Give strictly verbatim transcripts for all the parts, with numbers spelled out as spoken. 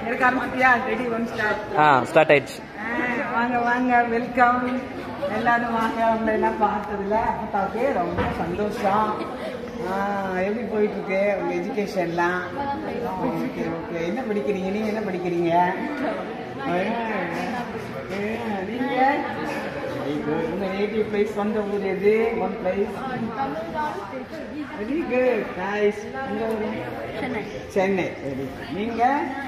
எடுக்க ஆரம்பிச்சியா? Ready one start. ஆ ஸ்டார்ட் ஆயிடுச்சு. வாங்க வாங்க, வெல்கம் எல்லாரும் வாங்க. உங்களை எல்லாம் பார்த்ததுல அப்பத்தாவுக்கு ரொம்ப சந்தோஷம். எப்படி போயிட்டு இருக்கு உங்க எஜுகேஷன்லாம்? Okay okay. என்ன படிக்கிறீங்க? நீங்க என்ன படிக்கிறீங்க? நீங்க உங்க நேட்டிவ் பிளேஸ் சொந்த ஊர் எது? One place. Very good, nice. உங்க ஊர்? சென்னை. Very good. நீங்க?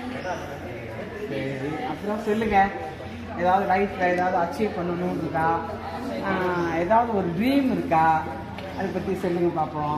சரி, அப்புறம் சொல்லுங்க. ஏதாவது லைஃப்ல ஏதாவது அச்சீவ் பண்ணணும்னு இருக்கா? ஏதாவது ஒரு ட்ரீம் இருக்கா? அதை பத்தி சொல்லுங்க பாப்போம்.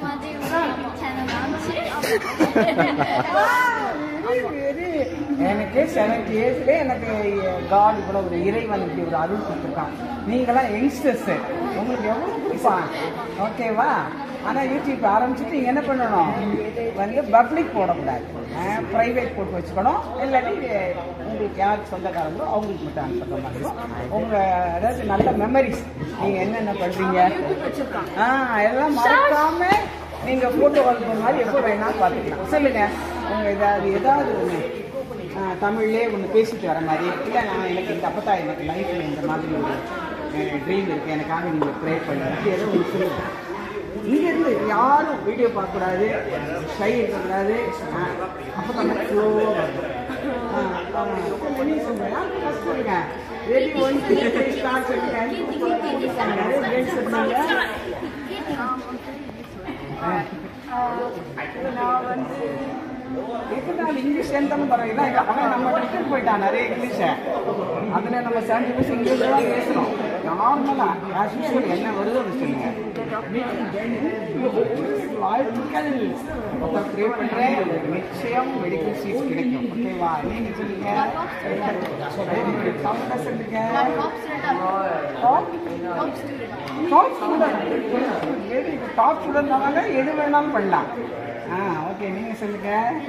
எனக்கு செவன்டி இயர்ஸ்ல எனக்கு காட் கூட ஒரு இறைவன் இப்படி ஒரு அருள் கொடுத்துருக்கான். நீங்களாம் யங்ஸ்டர்ஸ், உங்களுக்கு எவ்வளவு பிடிப்பான்? ஓகேவா? ஆனால் யூடியூப் ஆரம்பிச்சுட்டு நீங்கள் என்ன பண்ணணும், வந்து பப்ளிக் போடக்கூடாது, ப்ரைவேட் போட்டு வச்சுக்கணும். இல்லாட்டி உங்களுக்கு யாருக்கு சொந்தக்காரங்களோ அவங்களுக்கு மட்டும் அனுப்புற மாதிரி இருக்கும். உங்கள் அதாவது நல்ல மெமரிஸ், நீங்கள் என்னென்ன பண்ணுறீங்க ஆ எல்லாம் மறக்காம நீங்கள் ஃபோட்டோ வளர்க்குற மாதிரி எப்போ வேணாலும் பார்த்துக்கலாம். சொல்லுங்கள், உங்கள் ஏதாவது ஏதாவது ஒன்று தமிழ்லேயே ஒன்று பேசிட்டு வர மாதிரி, இல்லை நான் எனக்கு இந்த அப்போ தான் எனக்கு லைஃப்பில் இந்த மாதிரி ஒரு ட்ரீம் இருக்குது, எனக்காக நீங்கள் ப்ரே பண்ணுறது ஏதோ ஒன்று சொல்லுங்கள். இங்கேருந்து யாரும் வீடியோ பார்க்கக்கூடாது, ஷை இருக்கக்கூடாது. அப்போ தான் ஸ்லோவாக சொல்லுங்க. ரெடி ஒன் ஸ்டார்ட் சொல்லுங்க. நான் வந்து எதுனால இங்கிலீஷ் எழுதாம பரவாயில்ல. அவன் நம்ம விட்டு போயிட்டான் நிறைய இங்கிலீஷை. அதில் நம்ம செவன்டி பர்சன்ட் இங்கிலீஷ் தான் பேசணும். நார்மலாக ஆஸ் யூஸ்வல் என்ன வருதோ அது சொல்லுங்க. வாழ்த்துக்கள். ப்ரே பண்ணுறேன், நிச்சயம் மெடிக்கல் சீட் கிடைக்கும். ஓகேவா? நீங்கள் சொல்லுங்க. சவுண்டாக சொல்லுங்க. டாப் ஸ்டூடெண்ட் டாப் ஸ்டூடெண்ட் எது வேணாலும் பண்ணலாம். ஆ ஓகே, நீங்கள் சொல்லுங்க.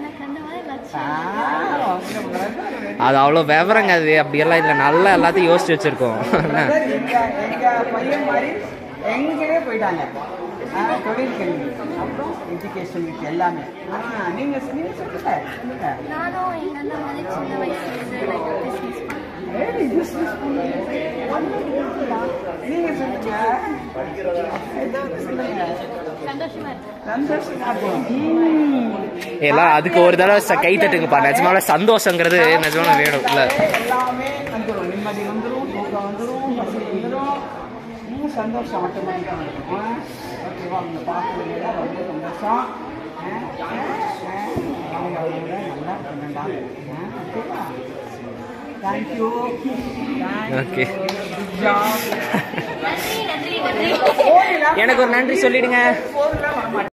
அது அவ்வளோ விவரங்க, அது அப்படியெல்லாம் இல்லை, நல்லா எல்லாத்தையும் யோசிச்சு வச்சிருக்கோம். எங்கள் பையன் மாதிரி எங்கேயே போயிட்டாங்க. தொழில் கல்வி, அப்புறம் எஜுகேஷனுக்கு எல்லாமே. ஆ நீங்கள் நீங்கள் சொல்லுங்க சொல்லுங்க. நீங்க சொல்லுங்க. எல்லாம் அதுக்கு ஒரு தடவை கை தட்டுங்கப்பா. நிஜமாவே சந்தோஷங்கிறது நிஜமான வேணும் இல்ல? எல்லாமே வந்துடும். நிம்மதி வந்துடும், தூக்கம் வந்துடும், பசி வந்துடும், சந்தோஷம் ஆட்டோமேட்டிக்கா வந்துடும். ஓகேவா? அவங்க பார்க்கறதுல ரொம்ப சந்தோஷம். நல்லா பண்ணுண்டா. ஓகேவா? தேங்க்யூ. ஓகே, எனக்கு ஒரு நன்றி சொல்லிடுங்க.